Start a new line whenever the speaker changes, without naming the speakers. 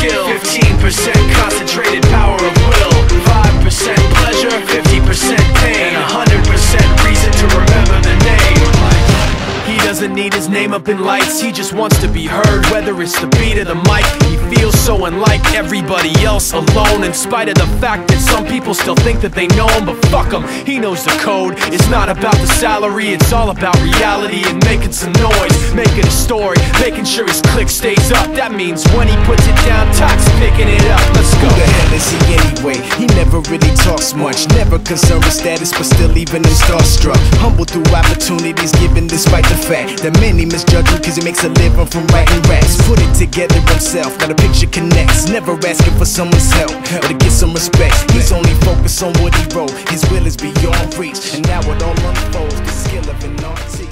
skill, 15% concentrated power of will, 5% pleasure, 50% pain, 100% reason to remember the name. He doesn't need his name up in lights, he just wants to be heard, whether it's the beat of the mic. He feels so unlike everybody else, alone, in spite of the fact that some people still think that they know him. But fuck him, he knows the code. It's not about the salary, it's all about reality and making some noise, making a story, making sure his click stays up. That means when he puts it down, Tox picking it up. Let's go.
Who the hell is he anyway? He never really talks much, never concerned with status, but still leaving him starstruck. Humble through opportunities given despite the fact that many misjudge him cause he makes a living from writing raps. Put it together himself, now the picture connects. Never asking for someone's help or to get some respect. He's only focused on what he wrote, his will is beyond reach. And now it all unfolds, the skill of an artist.